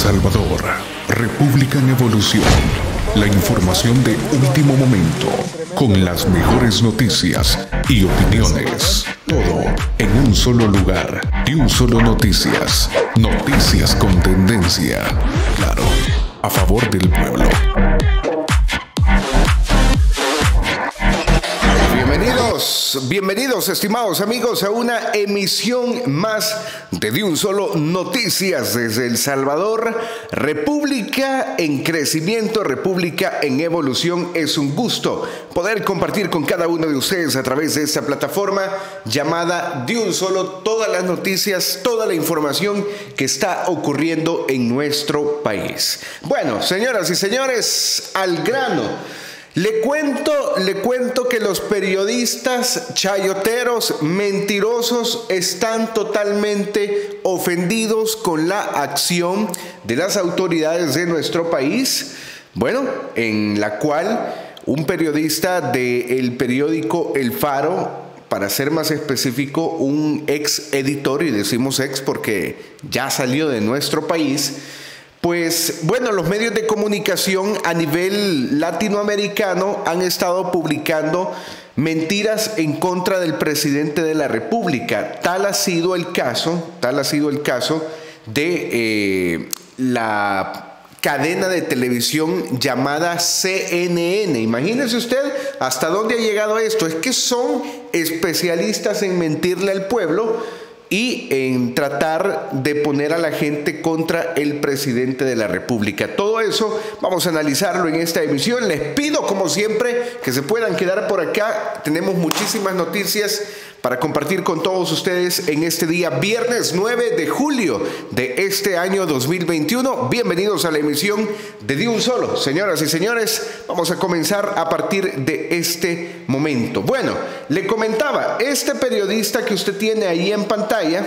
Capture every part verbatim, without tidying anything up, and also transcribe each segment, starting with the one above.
Salvador, República en evolución. La información de último momento, con las mejores noticias y opiniones. Todo en un solo lugar y un solo noticias. Noticias con tendencia. Claro, a favor del pueblo. Bienvenidos, bienvenidos estimados amigos a una emisión más de De Un Solo Noticias desde El Salvador, República en crecimiento, República en evolución. Es un gusto poder compartir con cada uno de ustedes a través de esta plataforma llamada De Un Solo todas las noticias, toda la información que está ocurriendo en nuestro país. Bueno, señoras y señores, al grano. Le cuento, le cuento que los periodistas chayoteros, mentirosos, están totalmente ofendidos con la acción de las autoridades de nuestro país, bueno, en la cual un periodista del periódico El Faro, para ser más específico, un ex editor, y decimos ex porque ya salió de nuestro país, pues bueno, los medios de comunicación a nivel latinoamericano han estado publicando mentiras en contra del presidente de la República. Tal ha sido el caso, tal ha sido el caso de eh, la cadena de televisión llamada C N N. Imagínese usted hasta dónde ha llegado esto. Es que son especialistas en mentirle al pueblo y en tratar de poner a la gente contra el presidente de la República. Todo eso vamos a analizarlo en esta emisión. Les pido, como siempre, que se puedan quedar por acá. Tenemos muchísimas noticias para compartir con todos ustedes en este día, viernes nueve de julio de este año dos mil veintiuno. Bienvenidos a la emisión de De Un Solo. Señoras y señores, vamos a comenzar a partir de este momento. Bueno, le comentaba, este periodista que usted tiene ahí en pantalla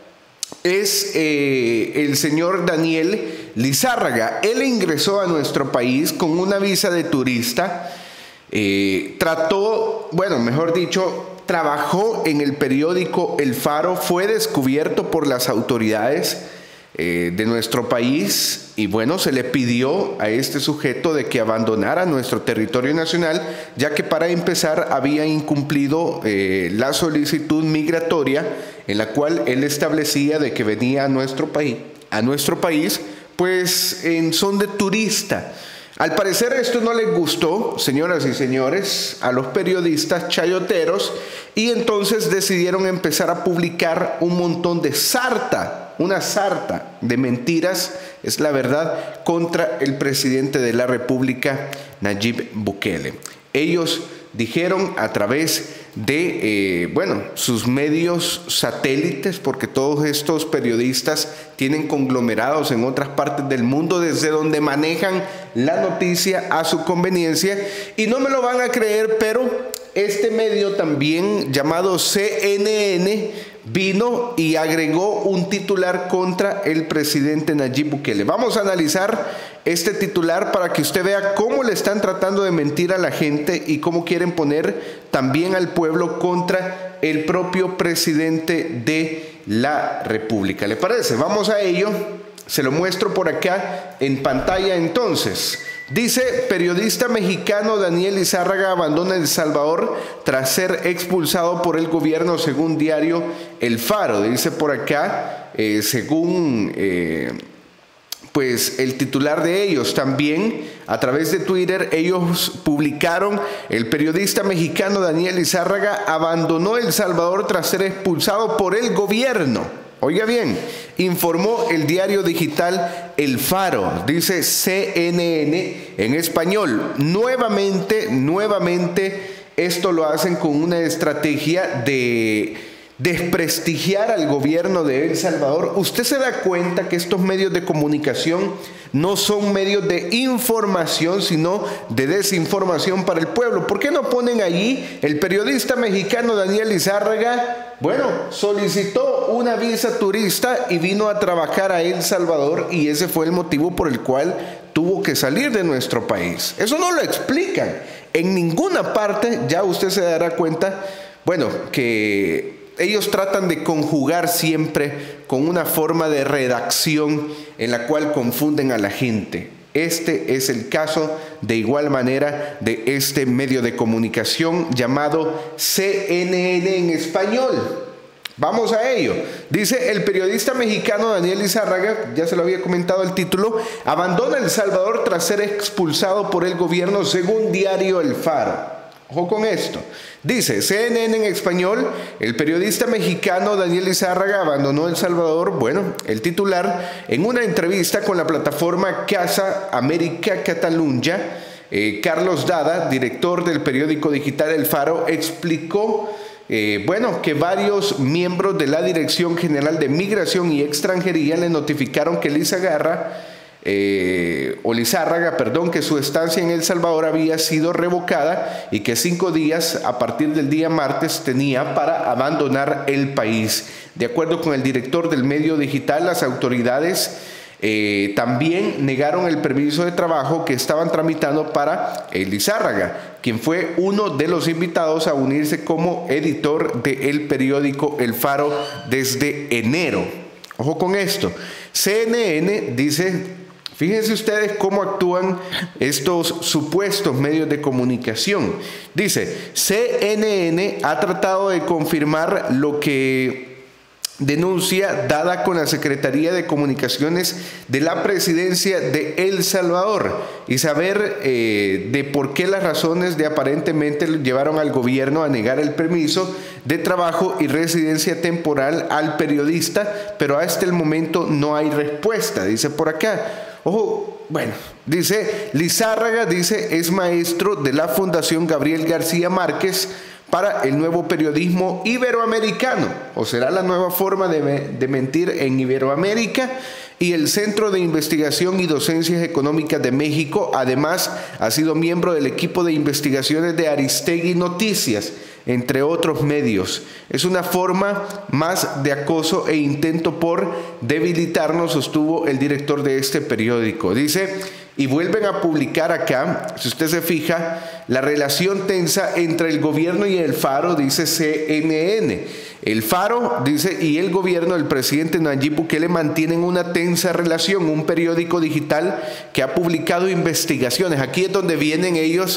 es eh, el señor Daniel Lizárraga. Él ingresó a nuestro país con una visa de turista. Eh, trató, bueno, mejor dicho, trabajó en el periódico El Faro, fue descubierto por las autoridades eh, de nuestro país y bueno, se le pidió a este sujeto de que abandonara nuestro territorio nacional, ya que para empezar había incumplido eh, la solicitud migratoria en la cual él establecía de que venía a nuestro país, a nuestro país, pues en son de turista. Al parecer esto no les gustó, señoras y señores, a los periodistas chayoteros, y entonces decidieron empezar a publicar un montón de sarta, una sarta de mentiras, es la verdad, contra el presidente de la República, Nayib Bukele. Ellos dijeron a través de, eh, bueno, sus medios satélites, porque todos estos periodistas tienen conglomerados en otras partes del mundo desde donde manejan la noticia a su conveniencia, y no me lo van a creer, pero este medio también llamado C N N vino y agregó un titular contra el presidente Nayib Bukele. Vamos a analizar este titular para que usted vea cómo le están tratando de mentir a la gente y cómo quieren poner también al pueblo contra el propio presidente de la República. ¿Le parece? Vamos a ello. Se lo muestro por acá en pantalla entonces. Dice, periodista mexicano Daniel Lizárraga abandona El Salvador tras ser expulsado por el gobierno, según diario El Faro. Dice por acá, eh, según eh, pues el titular de ellos también, a través de Twitter, ellos publicaron, el periodista mexicano Daniel Lizárraga abandonó El Salvador tras ser expulsado por el gobierno. Oiga bien, informó el diario digital El Faro, dice C N N en español. Nuevamente, nuevamente, esto lo hacen con una estrategia de desprestigiar al gobierno de El Salvador. Usted se da cuenta que estos medios de comunicación no son medios de información, sino de desinformación para el pueblo. ¿Por qué no ponen allí el periodista mexicano Daniel Lizárraga? Bueno, solicitó una visa turista y vino a trabajar a El Salvador, y ese fue el motivo por el cual tuvo que salir de nuestro país. Eso no lo explican en ninguna parte. Ya usted se dará cuenta, bueno, que ellos tratan de conjugar siempre con una forma de redacción en la cual confunden a la gente. Este es el caso de igual manera de este medio de comunicación llamado C N N en español. Vamos a ello. Dice: el periodista mexicano Daniel Lizárraga, ya se lo había comentado el título, abandona El Salvador tras ser expulsado por el gobierno, según diario El Faro. Ojo con esto. Dice C N N en español: el periodista mexicano Daniel Lizárraga abandonó El Salvador. Bueno, el titular, en una entrevista con la plataforma Casa América Catalunya, eh, Carlos Dada, director del periódico digital El Faro, explicó Eh, bueno, que varios miembros de la Dirección General de Migración y Extranjería le notificaron que Lizárraga, eh, o Lizárraga, perdón, que su estancia en El Salvador había sido revocada y que cinco días a partir del día martes tenía para abandonar el país. De acuerdo con el director del medio digital, las autoridades Eh, también negaron el permiso de trabajo que estaban tramitando para eh, Lizárraga, quien fue uno de los invitados a unirse como editor del periódico El Faro desde enero. Ojo con esto. C N N dice: fíjense ustedes cómo actúan estos supuestos medios de comunicación. Dice: C N N ha tratado de confirmar lo que denuncia dada con la Secretaría de Comunicaciones de la Presidencia de El Salvador y saber eh, de por qué las razones de aparentemente llevaron al gobierno a negar el permiso de trabajo y residencia temporal al periodista, pero hasta el momento no hay respuesta, dice por acá. Ojo, bueno, dice Lizárraga, dice, es maestro de la Fundación Gabriel García Márquez para el nuevo periodismo iberoamericano, o será la nueva forma de, de mentir en Iberoamérica, y el Centro de Investigación y Docencias Económicas de México. Además, ha sido miembro del equipo de investigaciones de Aristegui Noticias, entre otros medios. Es una forma más de acoso e intento por debilitarnos, sostuvo el director de este periódico. Dice, y vuelven a publicar acá, si usted se fija, la relación tensa entre el gobierno y El Faro, dice C N N. El Faro, dice, y el gobierno del presidente Nayib Bukele mantienen una tensa relación, un periódico digital que ha publicado investigaciones. Aquí es donde vienen ellos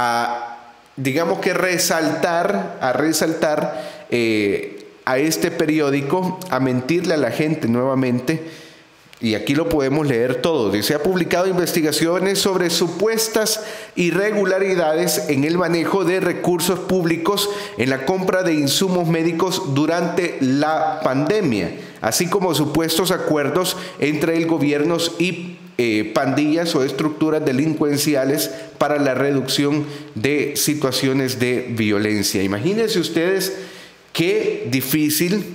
a, digamos que resaltar, a resaltar eh, a este periódico, a mentirle a la gente nuevamente. Y aquí lo podemos leer todo. Dice, ha publicado investigaciones sobre supuestas irregularidades en el manejo de recursos públicos en la compra de insumos médicos durante la pandemia, así como supuestos acuerdos entre el gobierno y eh, pandillas o estructuras delincuenciales para la reducción de situaciones de violencia. Imagínense ustedes qué difícil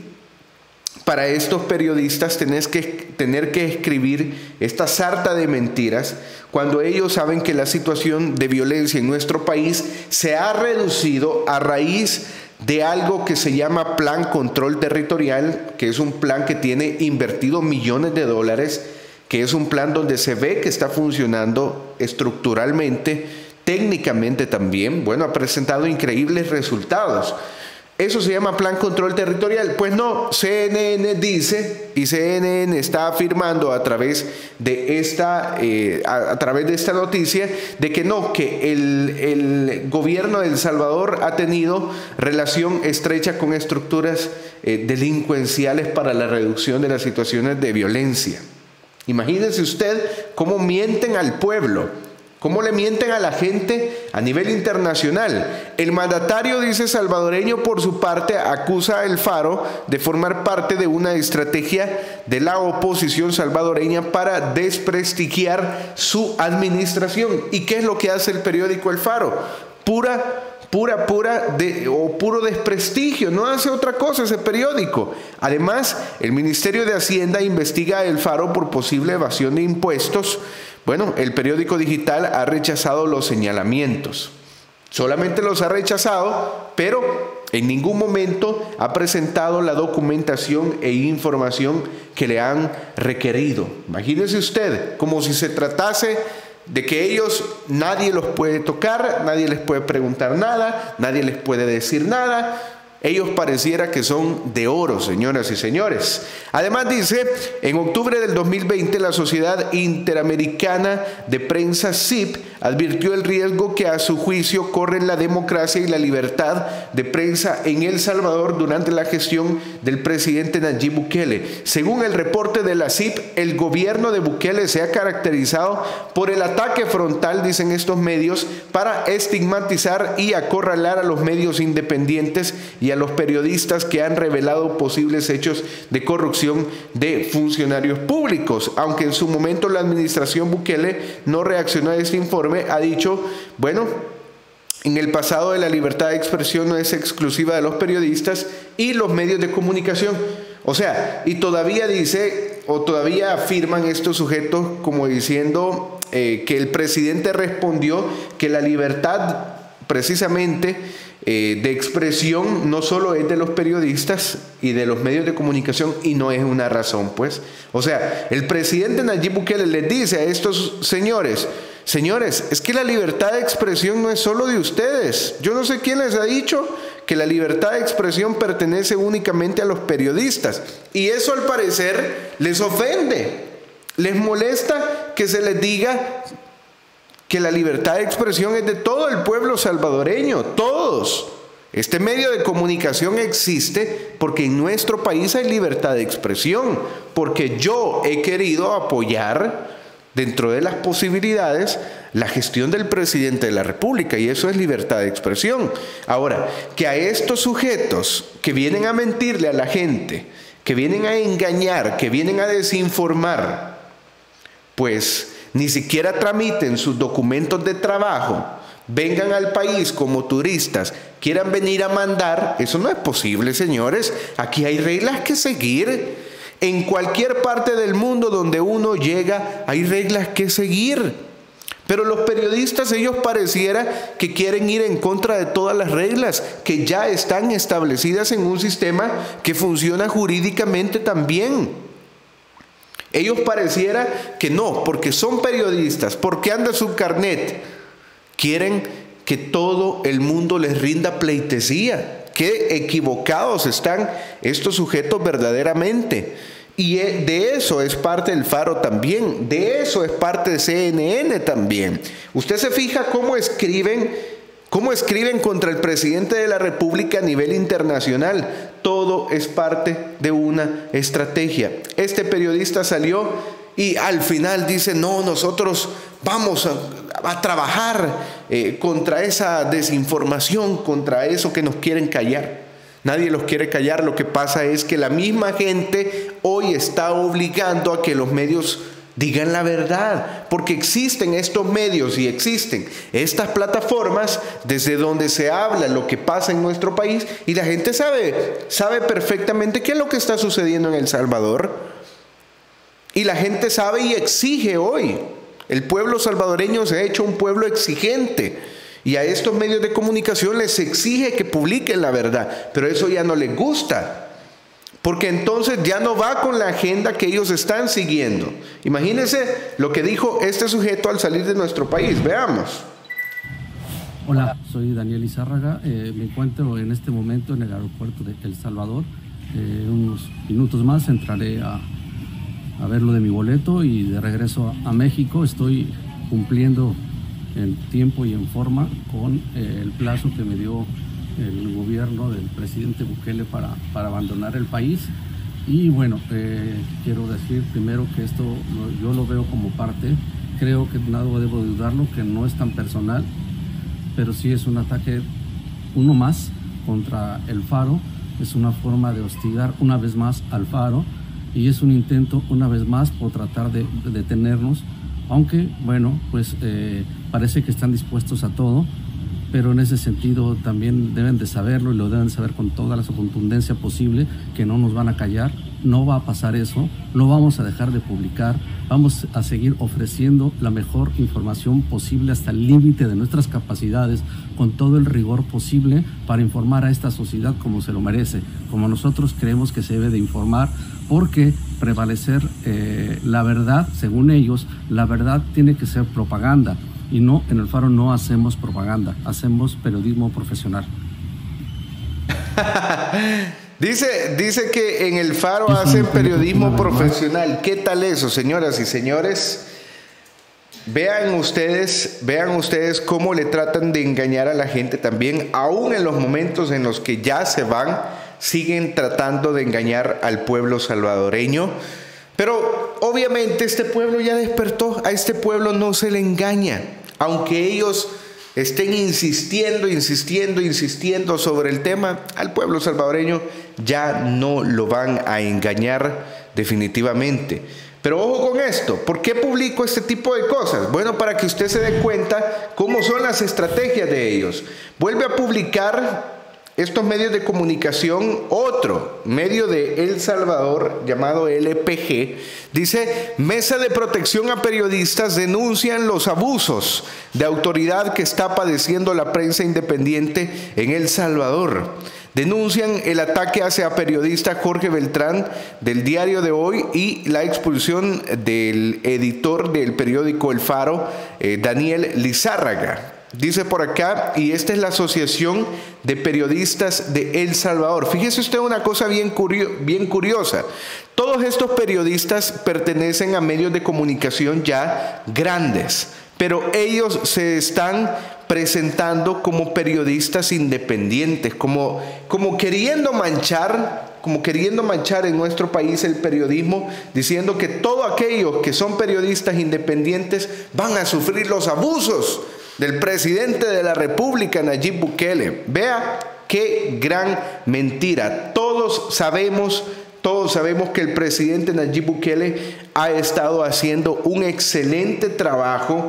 para estos periodistas tenés que, tener que escribir esta sarta de mentiras cuando ellos saben que la situación de violencia en nuestro país se ha reducido a raíz de algo que se llama Plan Control Territorial, que es un plan que tiene invertido millones de dólares, que es un plan donde se ve que está funcionando estructuralmente, técnicamente también. Bueno, ha presentado increíbles resultados. Eso se llama Plan Control Territorial. Pues no, C N N dice, y C N N está afirmando a través de esta, eh, a, a través de esta noticia, de que no, que el, el gobierno de El Salvador ha tenido relación estrecha con estructuras eh, delincuenciales para la reducción de las situaciones de violencia. Imagínense usted cómo mienten al pueblo. ¿Cómo le mienten a la gente a nivel internacional? El mandatario, dice salvadoreño, por su parte, acusa a El Faro de formar parte de una estrategia de la oposición salvadoreña para desprestigiar su administración. ¿Y qué es lo que hace el periódico El Faro? Pura, pura, pura, de, o puro desprestigio. No hace otra cosa ese periódico. Además, el Ministerio de Hacienda investiga a El Faro por posible evasión de impuestos. Bueno, el periódico digital ha rechazado los señalamientos. Solamente los ha rechazado, pero en ningún momento ha presentado la documentación e información que le han requerido. Imagínese usted, como si se tratase de que ellos, nadie los puede tocar, nadie les puede preguntar nada, nadie les puede decir nada. ellos pareciera que son de oro, señoras y señores. Además dice, en octubre del dos mil veinte la Sociedad Interamericana de Prensa S I P advirtió el riesgo que a su juicio corren la democracia y la libertad de prensa en El Salvador durante la gestión del presidente Nayib Bukele. Según el reporte de la S I P, el gobierno de Bukele se ha caracterizado por el ataque frontal, dicen estos medios, para estigmatizar y acorralar a los medios independientes y a los periodistas que han revelado posibles hechos de corrupción de funcionarios públicos. Aunque en su momento la administración Bukele no reaccionó a este informe, ha dicho, bueno, en el pasado de la libertad de expresión no es exclusiva de los periodistas y los medios de comunicación. O sea, y todavía dice, o todavía afirman estos sujetos como diciendo eh, que el presidente respondió que la libertad precisamente eh, de expresión no solo es de los periodistas y de los medios de comunicación, y no es una razón, pues. O sea, el presidente Nayib Bukele les dice a estos señores, señores, es que la libertad de expresión no es solo de ustedes. Yo no sé quién les ha dicho que la libertad de expresión pertenece únicamente a los periodistas. Y eso al parecer les ofende. Les molesta que se les diga que la libertad de expresión es de todo el pueblo salvadoreño, todos. Este medio de comunicación existe porque en nuestro país hay libertad de expresión, porque yo he querido apoyar dentro de las posibilidades la gestión del presidente de la República, y eso es libertad de expresión. Ahora, que a estos sujetos que vienen a mentirle a la gente, que vienen a engañar, que vienen a desinformar, pues ni siquiera tramiten sus documentos de trabajo, vengan al país como turistas, quieran venir a mandar, eso no es posible, señores. Aquí hay reglas que seguir. En cualquier parte del mundo donde uno llega, hay reglas que seguir. Pero los periodistas, ellos pareciera que quieren ir en contra de todas las reglas que ya están establecidas en un sistema que funciona jurídicamente también. Ellos pareciera que no, porque son periodistas, porque anda su carnet, quieren que todo el mundo les rinda pleitesía. Qué equivocados están estos sujetos verdaderamente. Y de eso es parte del Faro también, de eso es parte de C N N también. Usted se fija cómo escriben, cómo escriben contra el presidente de la República a nivel internacional. Todo es parte de una estrategia. Este periodista salió y al final dice, no, nosotros vamos a, a trabajar eh, contra esa desinformación, contra eso que nos quieren callar. Nadie los quiere callar. Lo que pasa es que la misma gente hoy está obligando a que los medios digan la verdad, porque existen estos medios y existen estas plataformas desde donde se habla lo que pasa en nuestro país, y la gente sabe, sabe perfectamente qué es lo que está sucediendo en El Salvador. Y la gente sabe y exige hoy. El pueblo salvadoreño se ha hecho un pueblo exigente. Y a estos medios de comunicación les exige que publiquen la verdad, pero eso ya no les gusta, porque entonces ya no va con la agenda que ellos están siguiendo. Imagínense lo que dijo este sujeto al salir de nuestro país. Veamos. Hola, soy Daniel Izárraga. Eh, me encuentro en este momento en el aeropuerto de El Salvador. Eh, unos minutos más entraré a, a ver lo de mi boleto y de regreso a, a México. Estoy cumpliendo en tiempo y en forma con eh, el plazo que me dio el gobierno del presidente Bukele para, para abandonar el país. Y bueno, eh, quiero decir primero que esto lo, yo lo veo como parte, creo que nada debo dudarlo, que no es tan personal, pero sí es un ataque, uno más, contra el Faro. Es una forma de hostigar una vez más al Faro, y es un intento una vez más por tratar de, de detenernos. Aunque, bueno, pues eh, parece que están dispuestos a todo, pero en ese sentido también deben de saberlo, y lo deben saber con toda la contundencia posible, que no nos van a callar, no va a pasar eso, no vamos a dejar de publicar, vamos a seguir ofreciendo la mejor información posible hasta el límite de nuestras capacidades, con todo el rigor posible para informar a esta sociedad como se lo merece, como nosotros creemos que se debe de informar, porque prevalecer eh, la verdad, según ellos, la verdad tiene que ser propaganda, y no, en el Faro no hacemos propaganda, hacemos periodismo profesional. Dice, dice que en el Faro hacen periodismo profesional. ¿Qué tal eso, señoras y señores? Vean ustedes, vean ustedes cómo le tratan de engañar a la gente también, aún en los momentos en los que ya se van, siguen tratando de engañar al pueblo salvadoreño. Pero obviamente este pueblo ya despertó, a este pueblo no se le engaña, aunque ellos estén insistiendo, insistiendo, insistiendo sobre el tema, al pueblo salvadoreño ya no lo van a engañar definitivamente. Pero ojo con esto, ¿por qué publico este tipo de cosas? Bueno, para que usted se dé cuenta cómo son las estrategias de ellos. Vuelve a publicar estos medios de comunicación, otro medio de El Salvador llamado L P G, dice: Mesa de Protección a Periodistas denuncian los abusos de autoridad que está padeciendo la prensa independiente en El Salvador. Denuncian el ataque hacia periodista Jorge Beltrán del Diario de Hoy y la expulsión del editor del periódico El Faro, eh, Daniel Lizárraga. Dice por acá, y esta es la Asociación de Periodistas de El Salvador. Fíjese usted una cosa bien, curio, bien curiosa. Todos estos periodistas pertenecen a medios de comunicación ya grandes, pero ellos se están presentando como periodistas independientes, como, como queriendo manchar, como queriendo manchar en nuestro país el periodismo, diciendo que todos aquellos que son periodistas independientes van a sufrir los abusos del presidente de la República, Nayib Bukele. Vea qué gran mentira. Todos sabemos, todos sabemos que el presidente Nayib Bukele ha estado haciendo un excelente trabajo.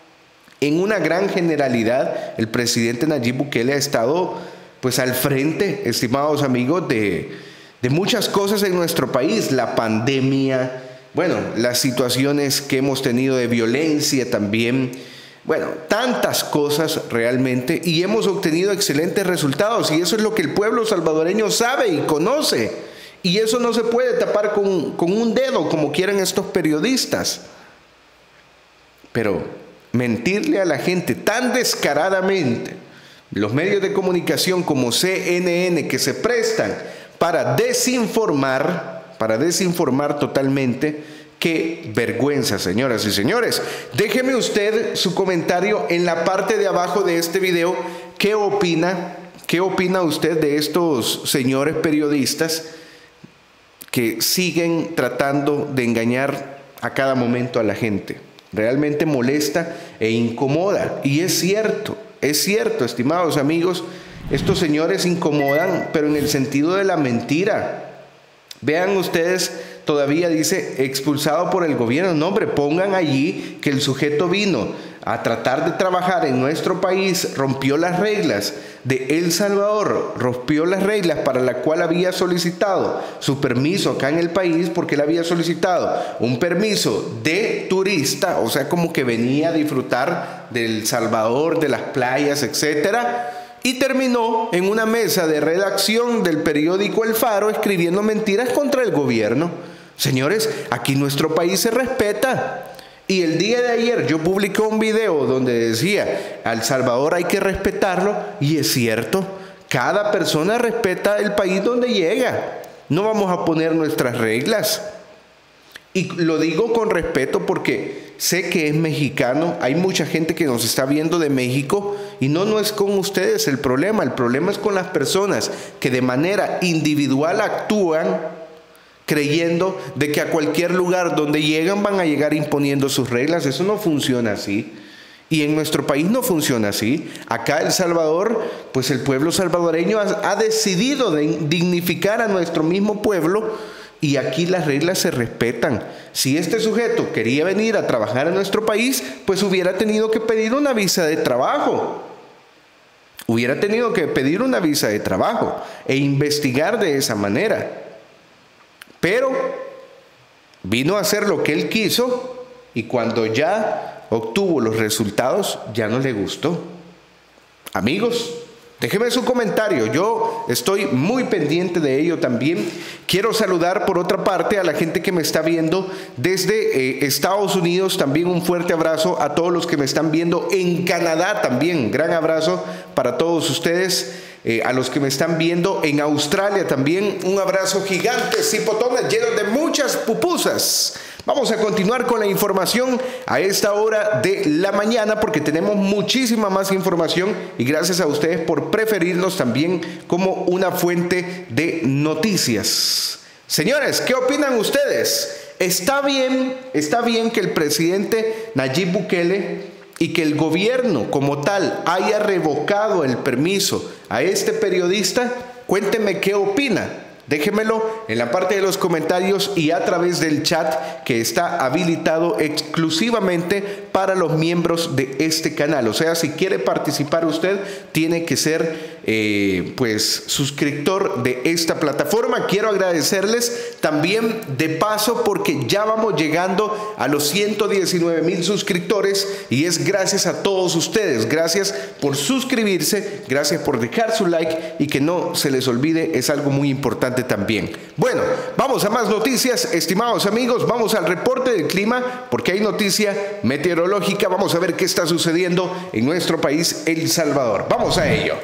En una gran generalidad, el presidente Nayib Bukele ha estado pues al frente, estimados amigos, de, de muchas cosas en nuestro país. La pandemia, bueno, las situaciones que hemos tenido de violencia también. Bueno, tantas cosas realmente, y hemos obtenido excelentes resultados, y eso es lo que el pueblo salvadoreño sabe y conoce, y eso no se puede tapar con, con un dedo como quieren estos periodistas. Pero mentirle a la gente tan descaradamente, los medios de comunicación como C N N, que se prestan para desinformar, para desinformar totalmente. Qué vergüenza, señoras y señores. Déjeme usted su comentario en la parte de abajo de este video. ¿Qué opina? ¿Qué opina usted de estos señores periodistas que siguen tratando de engañar a cada momento a la gente? Realmente molesta e incomoda. Y es cierto, es cierto, estimados amigos, estos señores incomodan, pero en el sentido de la mentira. Vean ustedes, todavía dice expulsado por el gobierno. No, hombre, pongan allí que el sujeto vino a tratar de trabajar en nuestro país, rompió las reglas de El Salvador, rompió las reglas para la cual había solicitado su permiso acá en el país, porque él había solicitado un permiso de turista, o sea, como que venía a disfrutar del Salvador, de las playas, etcétera. Y terminó en una mesa de redacción del periódico El Faro escribiendo mentiras contra el gobierno. Señores, aquí nuestro país se respeta. Y el día de ayer yo publiqué un video donde decía, a El Salvador hay que respetarlo, y es cierto, cada persona respeta el país donde llega. No vamos a poner nuestras reglas. Y lo digo con respeto porque sé que es mexicano, hay mucha gente que nos está viendo de México, y no, no es con ustedes el problema, el problema es con las personas que de manera individual actúan creyendo de que a cualquier lugar donde llegan van a llegar imponiendo sus reglas. Eso no funciona así. Y en nuestro país no funciona así. Acá en El Salvador, pues el pueblo salvadoreño ha, ha decidido de dignificar a nuestro mismo pueblo, y aquí las reglas se respetan. Si este sujeto quería venir a trabajar en nuestro país, pues hubiera tenido que pedir una visa de trabajo. Hubiera tenido que pedir una visa de trabajo e investigar de esa manera. Pero vino a hacer lo que él quiso, y cuando ya obtuvo los resultados, ya no le gustó. Amigos, déjeme su comentario, yo estoy muy pendiente de ello también. Quiero saludar por otra parte a la gente que me está viendo desde eh, Estados Unidos. También un fuerte abrazo a todos los que me están viendo en Canadá también. Gran abrazo para todos ustedes. Eh, a los que me están viendo en Australia también, un abrazo gigante, cipotones llenos de muchas pupusas. Vamos a continuar con la información a esta hora de la mañana porque tenemos muchísima más información y gracias a ustedes por preferirnos también como una fuente de noticias. Señores, ¿qué opinan ustedes? ¿Está bien, está bien que el presidente Nayib Bukele y que el gobierno como tal haya revocado el permiso a este periodista? Cuéntenme qué opina. Déjenmelo en la parte de los comentarios y a través del chat que está habilitado exclusivamente para los miembros de este canal. O sea, si quiere participar usted, tiene que ser eh, pues suscriptor de esta plataforma. Quiero agradecerles también de paso porque ya vamos llegando a los ciento diecinueve mil suscriptores y es gracias a todos ustedes. Gracias por suscribirse, gracias por dejar su like y que no se les olvide, es algo muy importante también. Bueno, vamos a más noticias, estimados amigos. Vamos al reporte del clima porque hay noticia meteorológica. Vamos a ver qué está sucediendo en nuestro país, El Salvador. Vamos a ello.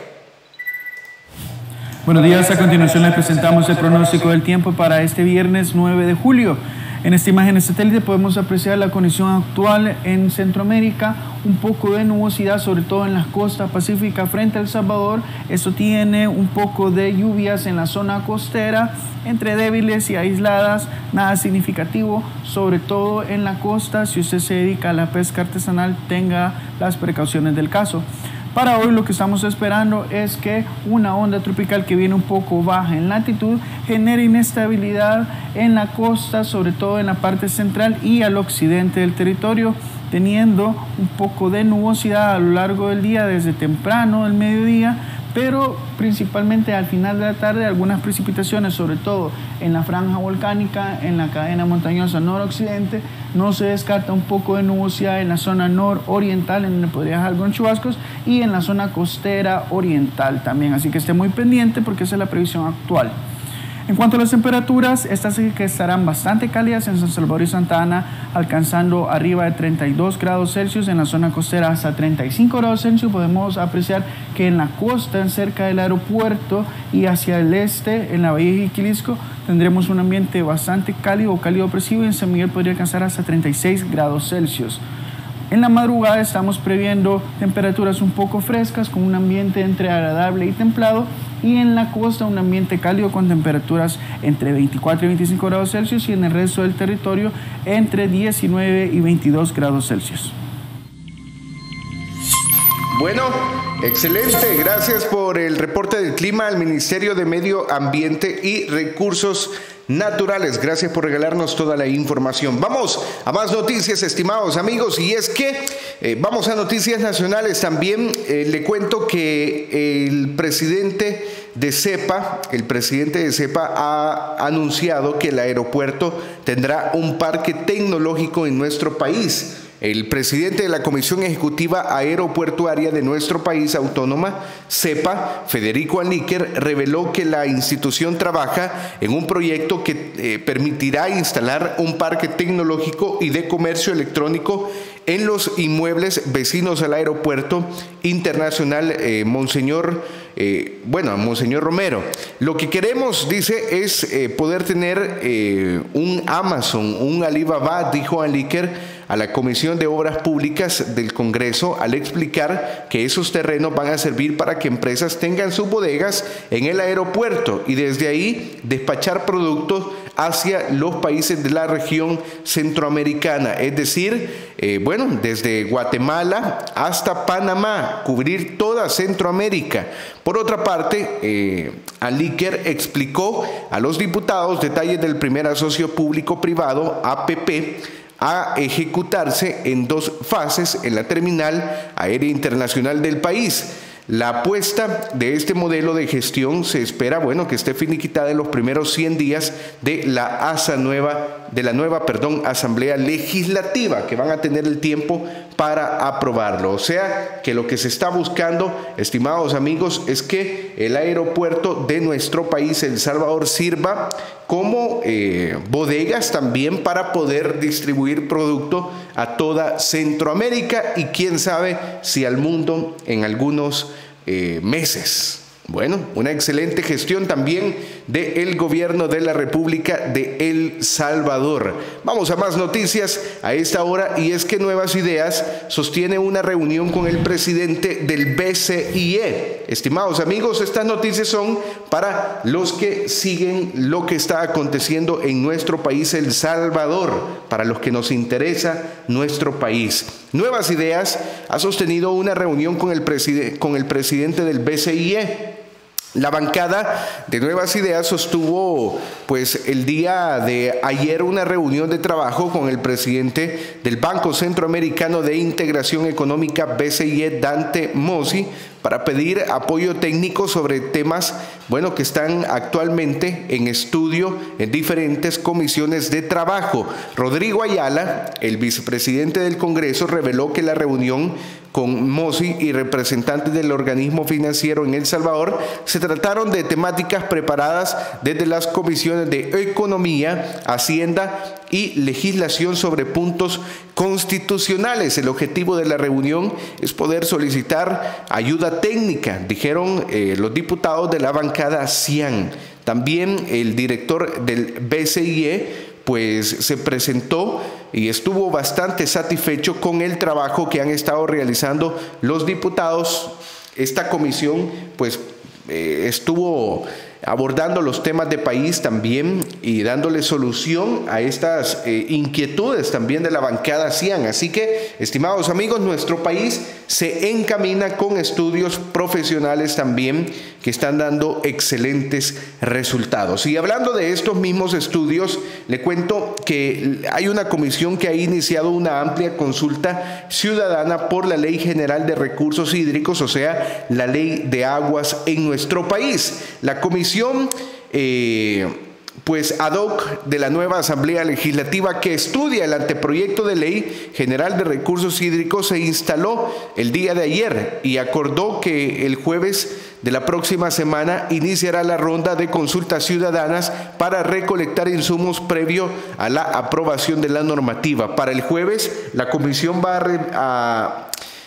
Buenos días, a continuación les presentamos el pronóstico del tiempo para este viernes nueve de julio. En esta imagen de satélite podemos apreciar la condición actual en Centroamérica, un poco de nubosidad, sobre todo en las costas pacíficas frente a El Salvador. Esto tiene un poco de lluvias en la zona costera, entre débiles y aisladas, nada significativo, sobre todo en la costa. Si usted se dedica a la pesca artesanal, tenga las precauciones del caso. Para hoy lo que estamos esperando es que una onda tropical que viene un poco baja en latitud genere inestabilidad en la costa, sobre todo en la parte central y al occidente del territorio, teniendo un poco de nubosidad a lo largo del día, desde temprano del mediodía, pero principalmente al final de la tarde algunas precipitaciones, sobre todo en la franja volcánica, en la cadena montañosa noroccidente. No se descarta un poco de nubosidad en la zona nororiental, en donde podría haber algunos chubascos, y en la zona costera oriental también. Así que esté muy pendiente porque esa es la previsión actual. En cuanto a las temperaturas, estas sí que estarán bastante cálidas en San Salvador y Santa Ana, alcanzando arriba de treinta y dos grados Celsius, en la zona costera hasta treinta y cinco grados Celsius. Podemos apreciar que en la costa, cerca del aeropuerto y hacia el este, en la bahía de Jiquilisco, tendremos un ambiente bastante cálido o cálido opresivo, y en San Miguel podría alcanzar hasta treinta y seis grados Celsius. En la madrugada estamos previendo temperaturas un poco frescas con un ambiente entre agradable y templado, y en la costa un ambiente cálido con temperaturas entre veinticuatro y veinticinco grados Celsius, y en el resto del territorio entre diecinueve y veintidós grados Celsius. Bueno, excelente. Gracias por el reporte del clima al Ministerio de Medio Ambiente y Recursos Naturales. Gracias por regalarnos toda la información. Vamos a más noticias, estimados amigos, y es que eh, vamos a noticias nacionales también. Eh, le cuento que el presidente de CEPA, el presidente de CEPA ha anunciado que el aeropuerto tendrá un parque tecnológico en nuestro país. El presidente de la Comisión Ejecutiva Aeroportuaria de nuestro país autónoma, CEPA, Federico Anliker, reveló que la institución trabaja en un proyecto que eh, permitirá instalar un parque tecnológico y de comercio electrónico en los inmuebles vecinos al Aeropuerto Internacional eh, Monseñor, eh, bueno, Monseñor Romero. Lo que queremos, dice, es eh, poder tener eh, un Amazon, un Alibaba, dijo Anliker a la Comisión de Obras Públicas del Congreso, al explicar que esos terrenos van a servir para que empresas tengan sus bodegas en el aeropuerto y desde ahí despachar productos hacia los países de la región centroamericana, es decir, eh, bueno, desde Guatemala hasta Panamá, cubrir toda Centroamérica. Por otra parte, eh, Anliker explicó a los diputados detalles del primer asocio público-privado, A P P, a ejecutarse en dos fases en la terminal aérea internacional del país. La apuesta de este modelo de gestión se espera, bueno, que esté finiquitada en los primeros cien días de la ASA nueva, de la nueva, perdón, Asamblea Legislativa, que van a tener el tiempo para aprobarlo. O sea, que lo que se está buscando, estimados amigos, es que el aeropuerto de nuestro país, El Salvador, sirva como eh, bodegas también para poder distribuir producto a toda Centroamérica y quién sabe si al mundo en algunos eh, meses. Bueno, una excelente gestión también del gobierno de la República de El Salvador. Vamos a más noticias a esta hora, y es que Nuevas Ideas sostiene una reunión con el presidente del B C I E. Estimados amigos, estas noticias son para los que siguen lo que está aconteciendo en nuestro país, El Salvador, para los que nos interesa nuestro país. Nuevas Ideas ha sostenido una reunión con el, preside- con el presidente del B C I E. La bancada de Nuevas Ideas sostuvo pues el día de ayer una reunión de trabajo con el presidente del Banco Centroamericano de Integración Económica B C I E, Dante Mossi, para pedir apoyo técnico sobre temas bueno, que están actualmente en estudio en diferentes comisiones de trabajo. Rodrigo Ayala, el vicepresidente del Congreso, reveló que la reunión con Mossi y representantes del organismo financiero en El Salvador se trataron de temáticas preparadas desde las comisiones de Economía, Hacienda y Legislación sobre puntos constitucionales. El objetivo de la reunión es poder solicitar ayuda técnica, dijeron eh, los diputados de la bancada CIAN. También el director del B C I E pues se presentó y estuvo bastante satisfecho con el trabajo que han estado realizando los diputados. Esta comisión pues eh, estuvo abordando los temas de país también y dándole solución a estas eh, inquietudes también de la bancada CIAN. Así que, estimados amigos, nuestro país se encamina con estudios profesionales también que están dando excelentes resultados. Y hablando de estos mismos estudios, le cuento que hay una comisión que ha iniciado una amplia consulta ciudadana por la Ley General de Recursos Hídricos, o sea, la Ley de Aguas en nuestro país. La comisión Eh, pues ad hoc de la nueva Asamblea Legislativa que estudia el anteproyecto de Ley General de Recursos Hídricos se instaló el día de ayer y acordó que el jueves de la próxima semana iniciará la ronda de consultas ciudadanas para recolectar insumos previo a la aprobación de la normativa. Para el jueves, la comisión va a, re, a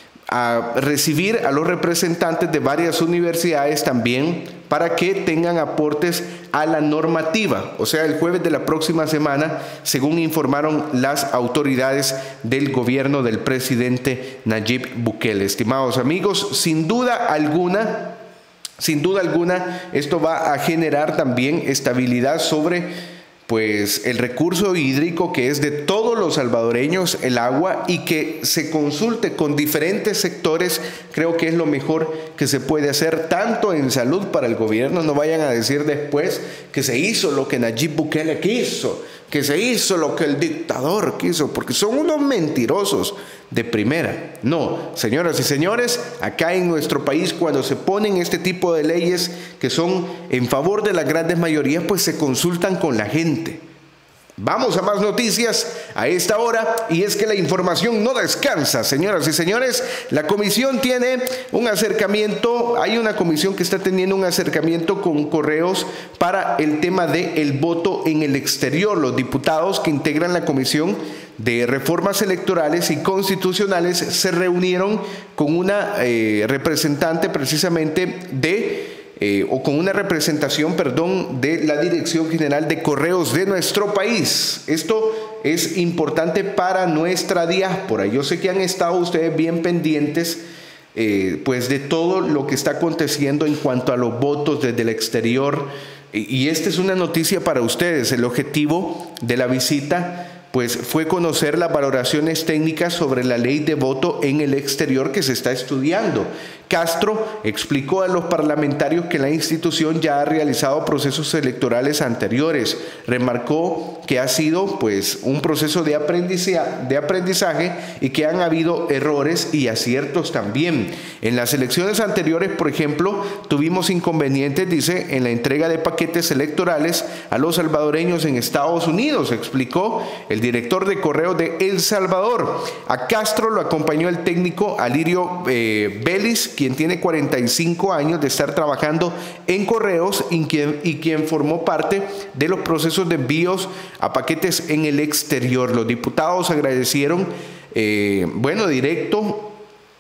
a recibir a los representantes de varias universidades también para que tengan aportes a la normativa, o sea, el jueves de la próxima semana, según informaron las autoridades del gobierno del presidente Nayib Bukele. Estimados amigos, sin duda alguna, sin duda alguna, esto va a generar también estabilidad sobre pues el recurso hídrico que es de todos los salvadoreños, el agua, y que se consulte con diferentes sectores. Creo que es lo mejor que se puede hacer, tanto en salud para el gobierno. No vayan a decir después que se hizo lo que Nayib Bukele quiso, que se hizo lo que el dictador quiso, porque son unos mentirosos de primera. No, señoras y señores, acá en nuestro país, cuando se ponen este tipo de leyes que son en favor de las grandes mayorías, pues se consultan con la gente. Vamos a más noticias a esta hora, y es que la información no descansa, señoras y señores. La comisión tiene un acercamiento, hay una comisión que está teniendo un acercamiento con Correos para el tema del voto en el exterior. Los diputados que integran la comisión de reformas electorales y constitucionales se reunieron con una eh, representante precisamente de Eh, o con una representación, perdón, de la Dirección General de Correos de nuestro país. Esto es importante para nuestra diáspora. Yo sé que han estado ustedes bien pendientes eh, pues de todo lo que está aconteciendo en cuanto a los votos desde el exterior, y, y esta es una noticia para ustedes. El objetivo de la visita pues fue conocer las valoraciones técnicas sobre la ley de voto en el exterior que se está estudiando. Castro explicó a los parlamentarios que la institución ya ha realizado procesos electorales anteriores. Remarcó que ha sido pues un proceso de aprendizaje, de aprendizaje y que han habido errores y aciertos también. En las elecciones anteriores, por ejemplo, tuvimos inconvenientes, dice, en la entrega de paquetes electorales a los salvadoreños en Estados Unidos, explicó el director de Correos de El Salvador. A Castro lo acompañó el técnico Alirio eh, Vélez, quien tiene cuarenta y cinco años de estar trabajando en Correos y quien, y quien formó parte de los procesos de envíos a paquetes en el exterior. Los diputados agradecieron, eh, bueno, directo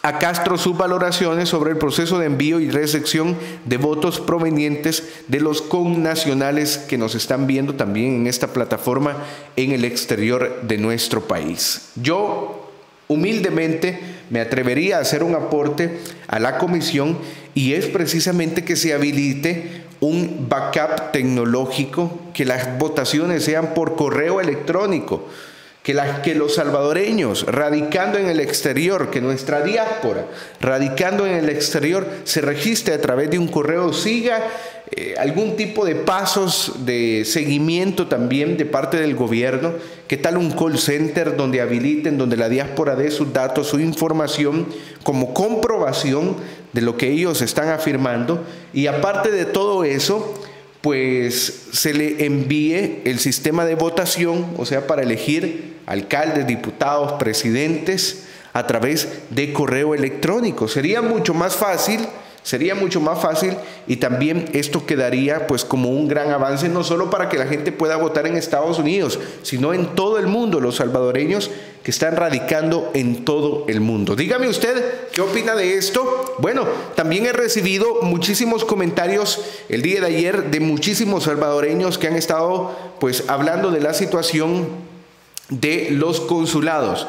a Castro sus valoraciones sobre el proceso de envío y recepción de votos provenientes de los connacionales que nos están viendo también en esta plataforma en el exterior de nuestro país. Yo humildemente me atrevería a hacer un aporte a la comisión y es precisamente que se habilite un backup tecnológico, que las votaciones sean por correo electrónico, que, la, que los salvadoreños radicando en el exterior, que nuestra diáspora radicando en el exterior se registre a través de un correo, siga eh, algún tipo de pasos de seguimiento también de parte del gobierno. ¿Qué tal un call center donde habiliten, donde la diáspora dé sus datos, su información como comprobación de lo que ellos están afirmando? Y aparte de todo eso, pues se le envíe el sistema de votación, o sea, para elegir alcaldes, diputados, presidentes a través de correo electrónico. Sería mucho más fácil, sería mucho más fácil y también esto quedaría pues como un gran avance, no solo para que la gente pueda votar en Estados Unidos, sino en todo el mundo, los salvadoreños que están radicando en todo el mundo. Dígame usted, ¿qué opina de esto? Bueno, también he recibido muchísimos comentarios el día de ayer de muchísimos salvadoreños que han estado pues hablando de la situación de los consulados.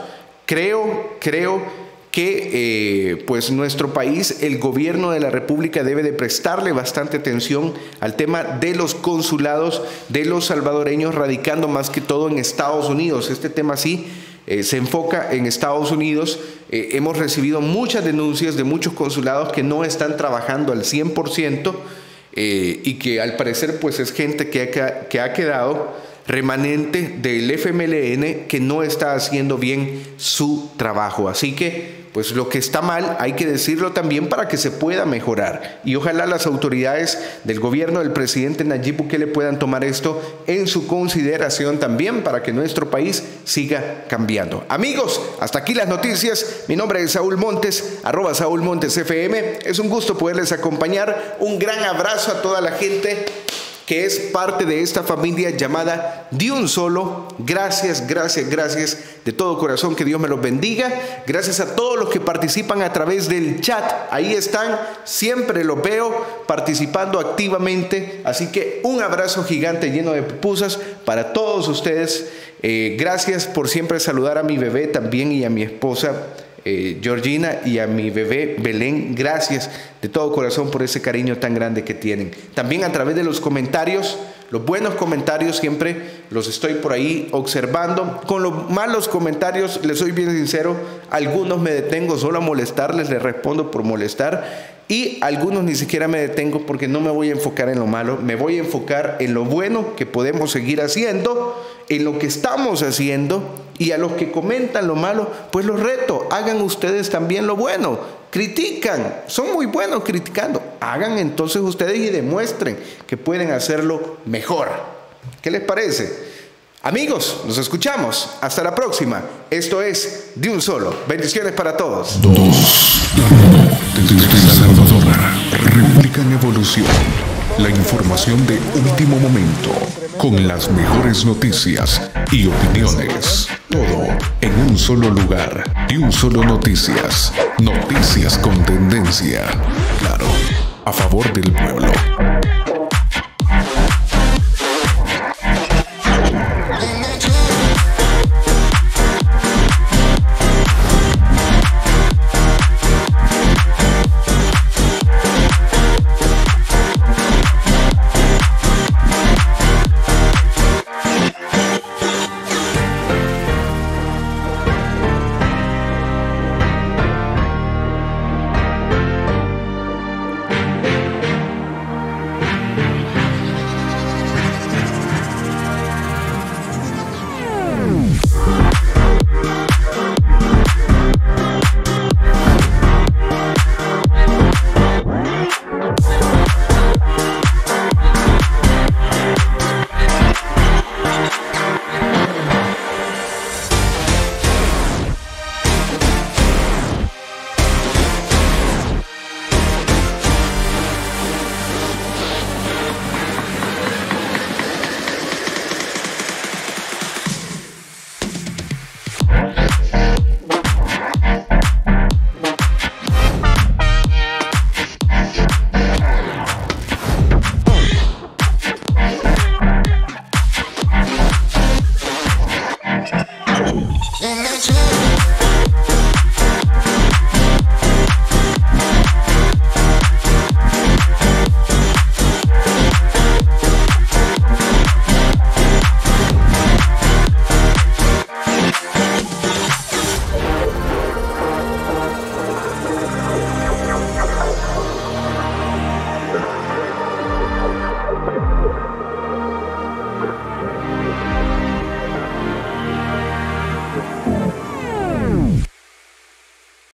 Creo, creo que eh, pues nuestro país, el gobierno de la República debe de prestarle bastante atención al tema de los consulados de los salvadoreños radicando más que todo en Estados Unidos. Este tema sí eh, se enfoca en Estados Unidos. Eh, hemos recibido muchas denuncias de muchos consulados que no están trabajando al cien por ciento eh, y que al parecer pues es gente que ha, que ha quedado remanente del F M L N que no está haciendo bien su trabajo. Así que pues lo que está mal hay que decirlo también para que se pueda mejorar, y ojalá las autoridades del gobierno del presidente Nayib Bukele puedan tomar esto en su consideración también para que nuestro país siga cambiando. Amigos, hasta aquí las noticias. Mi nombre es Saúl Montes, arroba Saúl Montes F M. Es un gusto poderles acompañar. Un gran abrazo a toda la gente que es parte de esta familia llamada De Un Solo. Gracias, gracias, gracias de todo corazón, que Dios me los bendiga. Gracias a todos los que participan a través del chat, ahí están, siempre los veo participando activamente, así que un abrazo gigante lleno de pupusas para todos ustedes. Eh, gracias por siempre saludar a mi bebé también y a mi esposa Eh, Georgina y a mi bebé Belén. Gracias de todo corazón por ese cariño tan grande que tienen. También a través de los comentarios, los buenos comentarios siempre los estoy por ahí observando. Con los malos comentarios, les soy bien sincero, algunos me detengo solo a molestarles, les respondo por molestar, y algunos ni siquiera me detengo porque no me voy a enfocar en lo malo, me voy a enfocar en lo bueno que podemos seguir haciendo, en lo que estamos haciendo. Y a los que comentan lo malo, pues los reto, hagan ustedes también lo bueno. Critican, son muy buenos criticando, hagan entonces ustedes y demuestren que pueden hacerlo mejor. ¿Qué les parece? Amigos, nos escuchamos, hasta la próxima. Esto es De Un Solo. Bendiciones para todos. Dos. Desde El Salvador, República en Evolución. La información de último momento, con las mejores noticias y opiniones. Todo en un solo lugar. De Un Solo Noticias. Noticias con tendencia. Claro, a favor del pueblo.